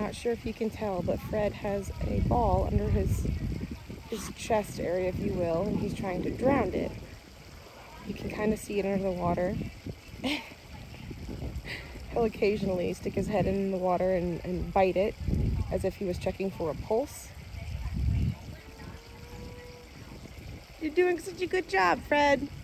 not sure if you can tell, but Fred has a ball under his chest area, if you will, and he's trying to drown it. You can kind of see it under the water. He'll occasionally stick his head in the water and bite it as if he was checking for a pulse. You're doing such a good job, Fred.